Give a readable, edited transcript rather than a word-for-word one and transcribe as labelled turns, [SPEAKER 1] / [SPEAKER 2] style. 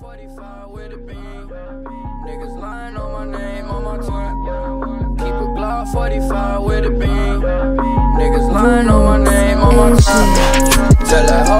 [SPEAKER 1] 45 with a beam. Niggas lying on my name, on my tongue. Keep a Glock 45 with a beam. Niggas lying on my name, on my tongue. Tell that